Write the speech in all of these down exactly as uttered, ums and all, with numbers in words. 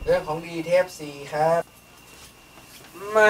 เรื่องของดีเทปสี่ครับไม่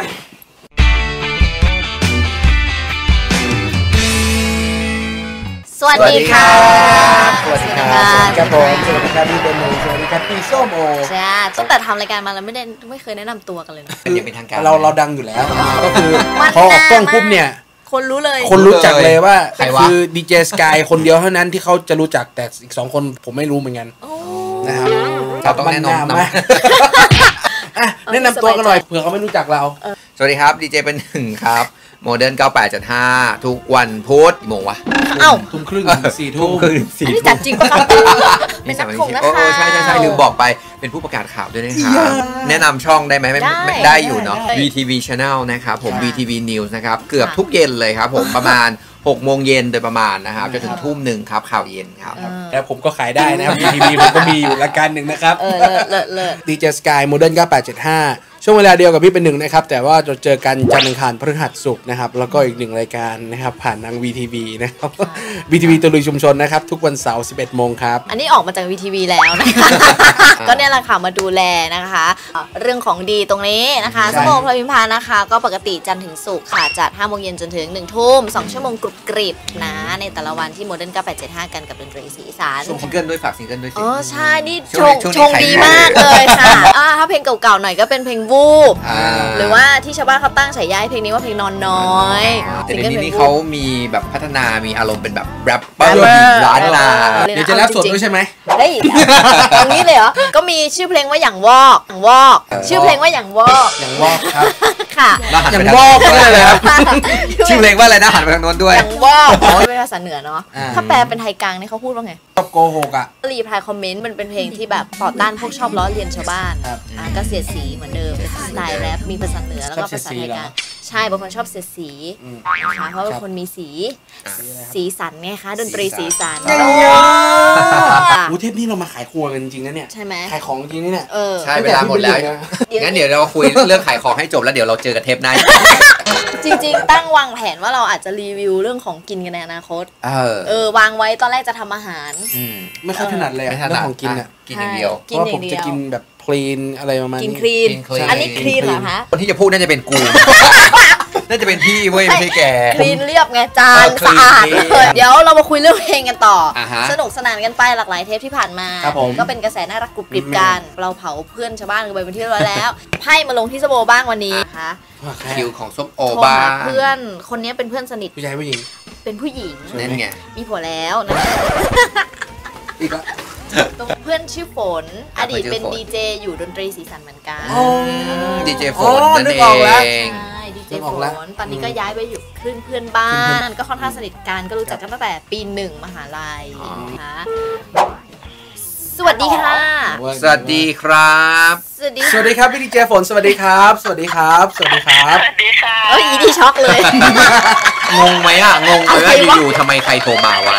สวัสดีค่ะสวัสดีครับครับผมสวัสดีครับพี่เบนโนสวัสดีครับพี่ส้มโอใช่ตั้งแต่ทำรายการมาเราไม่ได้ไม่เคยแนะนำตัวกันเลยนะคือเป็นทางการเราเราดังอยู่แล้วก็คือพอออกกล้องปุ๊บเนี่ยคนรู้เลยคนรู้จักเลยว่าคือดีเจสกายคนเดียวเท่านั้นที่เขาจะรู้จักแต่อีกสองคนผมไม่รู้เหมือนกันนะครับเราต้องแนะนำนะแนะนำตัวกันหน่อยเผื่อเขาไม่รู้จักเราสวัสดีครับดีเจเป็นหนึ่งครับโมเดิร์นเก้าแปดจุดห้าทุกวันพุธกี่โมงวะเอ้าทุ่มครึ่งสี่ทุ่มครึ่งสี่ทุ่มจัดจริงปะครับเป็นนักข่งนะคะโอ้ใช่ใช่ใช่ลืมบอกไปเป็นผู้ประกาศข่าวด้วยนะครับแนะนำช่องได้ไหมไม่ได้อยู่เนาะ วี ที วี Channel นะครับผม วี ที วี News นะครับเกือบทุกเย็นเลยครับผมประมาณหกโมงเย็นโดยประมาณนะครับจนถึงทุ่มหนึ่งครับข่าวเย็นครับแต่ผมก็ขายได้นะครับ วี ที วี ผมก็มีอยู่รายการหนึ่งนะครับเออเลิศเลิศดีเจสกายโมเดิร์นเก้าแปดเจ็ดห้าช่วงเวลาเดียวกับพี่เป็นหนึ่งนะครับแต่ว่าจะเจอกันจันทร์อังคารพฤหัสศุกร์นะครับแล้วก็อีกหนึ่งรายการนะครับผ่านทาง วี ที วี นะครับ วี ที วี ตะลุยชุมชนนะครับทุกวันเสาร์ สิบเอ็ดโมงครับอันนี้ออกมาจาก วี ที วี แล้วนะคะก็เนี่ยแหละค่ะมาดูแลนะคะเรื่องของดีตรงนี้นะคะสมโภชพลพิมพานะคะก็ปกติจันทร์ถึงศุกร์ค่ะจัดห้าโมงเย็นจนถึงหนึ่งทุ่มสองชั่วโมงกรุบกริบนะในแต่ละวันที่โมเดิร์นเก้าแปดเจ็ดห้ากันกับดนตรีสีสานส่งซิงเกิลด้วยฝากซิงเกิลด้วยสิอ๋อใช่นี่ชงชงดีมากเลยค่ะถ้าเพลงเก่าๆหน่อยก็เป็นเพลงวูบหรือว่าที่ชาวบ้านเขาตั้งฉายาเพลงนี้ว่าเพลงนอนน้อยแต่ในนี้เขามีแบบพัฒนามีอารมณ์เป็นแบบแรปเปอร์ร้านลาเดี๋ยวจะแรปสดด้วยใช่ไหมเฮ้ยตรงนี้เลยเหรอก็มีชื่อเพลงว่าอย่างวอกอย่างวอกชื่อเพลงว่าอย่างวอกอย่างวอกครับค่ะอย่างวอกเลยครับชื่อเพลงว่าอะไรนะหันไปทางโน้นด้วยอย่างวอกเป็นภาษาเหนือเนาะถ้าแปลเป็นไทยกลางนี่เขาพูดว่าไงชอบโกหกอ่ะรีพลายคอมเมนต์มันเป็นเพลงที่แบบต่อต้านพวกชอบล้อเลียนชาวบ้านก็เสียดสีเหมือนเดิมเป็นสไตล์แรปมีภาษาเหนือแล้วก็ภาษาไทยกลางใช่บางคนชอบเสียดสีนะคะเพราะเป็นคนมีสีสีสันไงคะดนตรีสีสันอูเทปนี้เรามาขายครัวกันจริงนะเนี่ยใช่ไหมขายของจริงนี่เนี่ยใช่เวลาหมดแล้วงั้นเดี๋ยวเราคุยเรื่องขายของให้จบแล้วเดี๋ยวเราเจอกันเทปหน้าจริงๆตั้งวางแผนว่าเราอาจจะรีวิวเรื่องของกินกันในอนาคตเออเออวางไว้ตอนแรกจะทำอาหารไม่ค่อยถนัดเลยเรื่องของกินอ่ะกินอย่างเดียวเพราะผมจะกินแบบคลีนอะไรประมาณนี้กินคลีนอันนี้คลีนเหรอคะคนที่จะพูดน่าจะเป็นกูน่าจะเป็นพี่เว้ยไม่ใช่แกคลีนเรียบไงจานสะอาดเลยเดี๋ยวเรามาคุยเรื่องเพลงกันต่อสนุกสนานกันไปหลากหลายเทปที่ผ่านมาก็เป็นกระแสน่ารักกรุบกริบกันเราเผาเพื่อนชาวบ้านกันไปเป็นที่เรียบร้อยแล้วไพ่มาลงที่สโบบ้างวันนี้นะคะคิวของส้มโอบ้างเพื่อนคนนี้เป็นเพื่อนสนิทผู้ชายผู้หญิงเป็นผู้หญิงนั่นไงมีผัวแล้วนะอีกแล้วเพื่อนชื่อฝนอดีตเป็นดีเจอยู่ดนตรีสีสันเหมือนกันดีเจฝนนั่นเองใช่ดีเจฝนตอนนี้ก็ย้ายไปอยู่คลื่นเพื่อนบ้านก็ค่อนข้างสนิทกันก็รู้จักกันตั้งแต่ปีหนึ่งมหาลัยนะคะสวัสดีค่ะสวัสดีครับสวัสดีสวัสดีครับพี่ดีเจฝนสวัสดีครับสวัสดีครับสวัสดีครับสวัสดีค่ะเอ้ยอีดีช็อกเลยงงไหมอ่ะงงไหมว่าอยู่ๆทำไมใครโทรมาวะ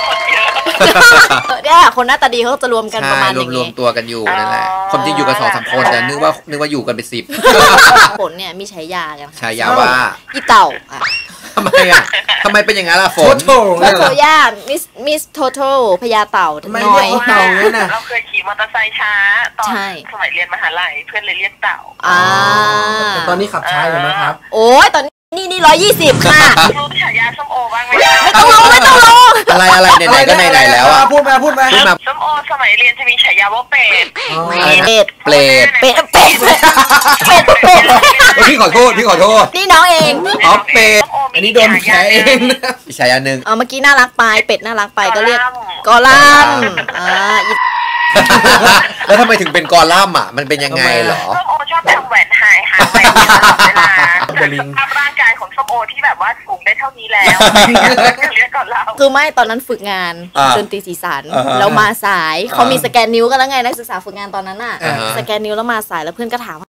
เนี่ยคนหน้าตาดีเขาจะรวมกันประมาณอย่างนี้รวมตัวกันอยู่นั่นแหละคนจริงอยู่กันสองสามคนแต่นึกว่านึกว่าอยู่กันเป็นสิบฝนเนี่ยมีฉายากันฉายาว่าอีเต่าอ่ะทำไมอ่ะทำไมเป็นอย่างนั้นล่ะฝนโทโทย่ามิสมิสโทโทพญาเต่าน้อยเต่าเนี่ยนะเราเคยขี่มอเตอร์ไซค์ช้าตอนสมัยเรียนมหาลัยเพื่อนเลยเรียกเต่าอ่าแต่ตอนนี้ขับช้าอยู่นะครับโอ้ยตอนนี่นี่ร้อยยี่สิบค่ะรู้ฉายาส้มโอบ้างไหมไม่ต้องลงไม่ต้องลงอะไรอะไรไหนๆก็ไหนๆแล้วอ่ะพูดมาพูดมาส้มโอสมัยเรียนจะมีฉายาว่าเป็ดเป็ดเป็ดเป็ดเป็ดเป็ดเป็ดพี่ขอโทษพี่ขอโทษนี่น้องเองอ๋อเป็ดอันนี้โดนแขเองอีกฉายาหนึ่งเออเมื่อกี้น่ารักไปเป็ดน่ารักไปก็เรียกกอลัมอ่าแล้วทำไมถึงเป็นกอลัมอ่ะมันเป็นยังไงเหรอส้มโอชอบทำแหวนหายหาแหวนเวลาแต่สภาพร่างกายของส้มโอที่แบบว่าสูงได้เท่านี้แล้วเรียกก่อนเราคือไม่ตอนนั้นฝึกงานดนตรีสีสันเรามาสายเขามีสแกนนิ้วกันแล้วไงนักศึกษาฝึกงานตอนนั้นอ่ะสแกนนิ้วแล้วมาสายแล้วเพื่อนก็ถามว่า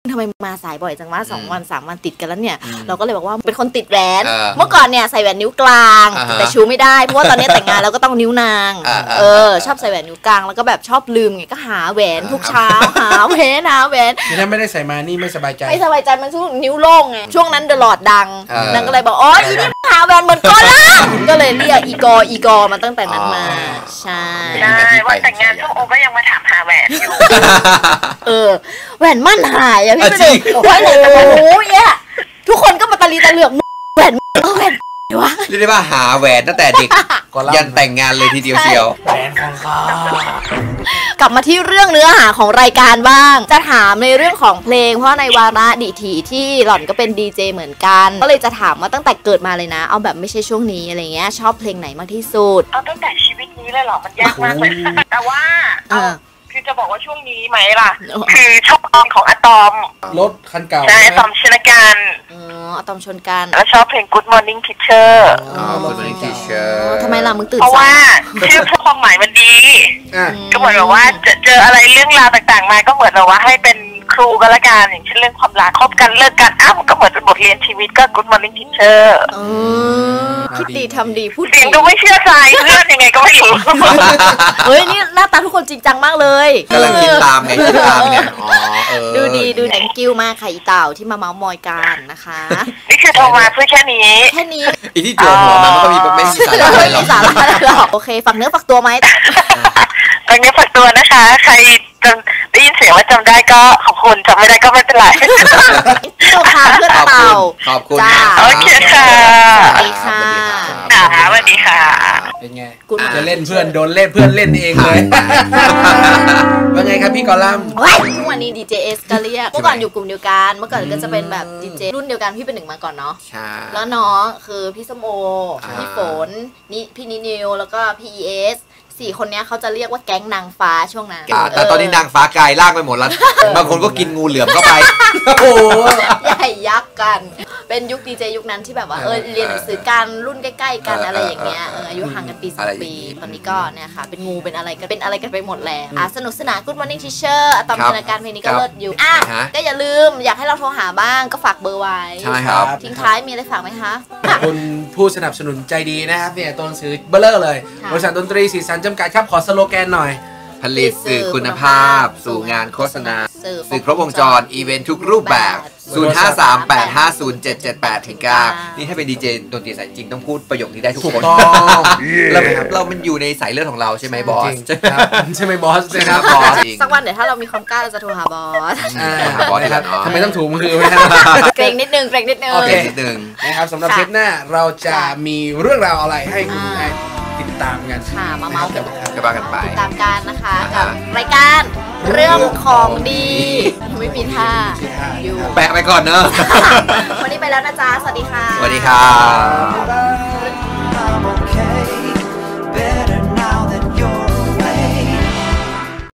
ทำไมมาสายบ่อยจังว่าสองวันสามวันติดกันแล้วเนี่ยอืมเราก็เลยบอกว่าเป็นคนติดแหวนเออเมื่อก่อนเนี่ยใส่แหวนนิ้วกลางอ่าฮะแต่ชูไม่ได้เพราะว่าตอนนี้แต่งงานแล้วก็ต้องนิ้วนางอ่าๆเออชอบใส่แหวนนิ้วกลางแล้วก็แบบชอบลืมไงก็หาแหวนทุกเช้าหาแหวนหาแหวนคือถ้าไม่ได้ใส่มานี่ไม่สบายใจไม่สบายใจมันช่วงนิ้วโล่งไงช่วงนั้นเดอะลอดดังเออนางก็เลยบอกอ๋ออีนี่หาแหวนเหมือนกอล่าก็เลยเรียกอีกออีกอมาตั้งแต่นั้นมาอ๋อใช่ใช่วันแต่งงานส้มโอก็ยังมาถามหาแหวนอยู่เออแหวนมั่นหายอะพี่อ่ะไปจริดูงไว้ไหนกันโอ้โหเนี่ยทุกคนก็มาตะลีตะเหลือกแหวนเออแหวนวะเรียกได้ว่าหาแหวนตั้งแต่เด็กก็เล่ายันแต่งงานเลยทีเดียวเชียวแหวนของเขากลับมาที่เรื่องเนื้อหาของรายการบ้าง จะถามในเรื่องของเพลงเพราะในวาระดิถีที่หล่อนก็เป็นดีเจเหมือนกัน ก็เลยจะถามว่าตั้งแต่เกิดมาเลยนะ เอาแบบไม่ใช่ช่วงนี้อะไรเงี้ยชอบเพลงไหนมากที่สุดเอาตั้งแต่ชีวิตนี้เลยเหรอ มันยากมากเลย แต่ว่าเออคือจะบอกว่าช่วงนี้ไหมล่ะเออคือชอบเพลงของอะตอมรถคันเก่าใช่อะตอมชนการอ๋ออะตอมชนกันแล้วชอบเพลง Good Morning Teacher อ๋อ Good Morning Teacher อ๋อทำไมล่ะมึงตื่นเพราะสาว่าย ชื่อความหมายมันดีอ่ะก็เหมือนแบบว่าเจอเจออะไรเรื่องราวต่างๆมาก็เหมือนแบบว่าให้เป็นครูก็แล้วกันอย่างเช่นเรื่องความรักคบกันเลิกกันอ้าวมันก็เหมือนเป็นบทเรียนชีวิตก็ Good Morning Teacher เออคิดดีทำดีพูดเสีดียงดูไม่เชื่อใจเพื่อนยังไงก็ไม่รู้เฮ้ยนี่หน้าตาทุกคนจริงจังมากเลยกำลังคิดตามไงคิดตามเนี่ยอ๋อเออดูดีดู thank you มากค่ะอีเต่าที่มาเมาส์มอยกันนะคะนี่คือโทรมาเพื่อแค่นี้แค่นี้อีที่จั่วหัวมามันก็มีไม่มีสาระอะไรไม่หรอมีกสาระอะไรหรอกโอเคฝากเนื้อฝากตัวไหมตอนนี้ฝากตัวนะคะ ใครจำได้ยินเสียงแล้วจำได้ก็ขอบคุณจำไม่ได้ก็ไม่เป็นไรเจ้าค่ะเพื่อนขอบเต่าคุณขอบคุณจ้านะโอเคค่ะสวัสดีค่ะค่ะสวัสดีค่ะเป็นไงกูจะเล่นเพื่อนโดนเล่นเพื่อนเล่นเองเลยว่าไงครับพี่กอลัมน์เฮ้ยทุกวันนี้ ดี เจ เอส ก็เรียกเมื่อก่อนอยู่กลุ่มเดียวกันเมื่อก่อนก็จะเป็นแบบดีเจรุ่นเดียวกันพี่เป็นหนึ่งมาก่อนเนาะใช่แล้วน้องคือพี่ส้มโออ่าพี่ฝนนี่พี่นินิวแล้วก็พี่เอสสี่คนเนี้ยเขาจะเรียกว่าแก๊งนางฟ้าช่วงนั้นอ่าแต่ตอนนี้นางฟ้ากลายร่างไปหมดแล้ว บางคนก็กินงูเหลือมเข้าไปโอ้โหใหญ่ยักษ์กัน เป็นยุคดีเจยุคนั้นที่แบบว่าเออเออเรียนหนังสือกันรุ่นใกล้ๆกันเอออะไรอย่างเงี้ยเออเอออายุห่างกันปีสออะไรงอย่างปีงี้ตอนนี้ก็เนี่ยค่ะเป็นงูเป็นอะไรกันเป็นอะไรกันไปหมดแล้วอ่ะสนุกสนาน Good Morning Teacher อะตอมครับจินตนาการเพลงนี้ครัก็บเลิศอยู่อ่ะฮะก็อย่าลืมอยากให้เราโทรหาบ้างก็ฝากเบอร์ไว้ใช่ครับทิ้งท้ายมีอะไรฝากไหมคะขอบคุณผู้สนับสนุนใจดีนะครับเนี่ยตัวหนังสือเบลเลอร์เลยค่ะบริษัทดนตรีสีสันจำกัดครับขอสโลแกนหน่อยผลิตสื่อคุณภาพ สู่งานโฆษณาสื่อสื่อครบวงจร อีเวนต์ทุกรูปแบบ ศูนย์ ห้า สาม แปด ห้า ศูนย์ เจ็ด เจ็ด แปด ถึง เก้า นี่ถ้าเป็นดีเจดนตรีสายจริงต้องพูดประโยคนี้ได้ทุกถูกคนต้องเราเรามันอยู่ในสายเลือดของเราใช่ไหมบอจสริงครับใช่ไหมบอสใช่ไหมครับบบ ออสสจริงสักวันเดี๋ยวถ้าเรามีความกล้าเราจะโทรหาบอสอ่าหาบอสดีกว่าเนอะทำไมต้องถูมือคือไหมครับเกรงนิดนึงเกรงนิดนึงโอเคนิดนึงนะครับสำหรับค่ะเทปหน้าเราจะค่ะมีเรื่องราวอะไรให้คุณอ่าได้ติดตามกันค่ะมาเมาส์กันนะครับก็ว่ากันไปติดตามกันนะคะอ่ากับรายการเรื่องของดีไม่มีท่าไม่มีท่าอยู่แปะไปก่อนเนอะวันนี้ไปแล้วนะจ๊ะ สวัสดีค่ะสวัสดีครับ I'm okay. Better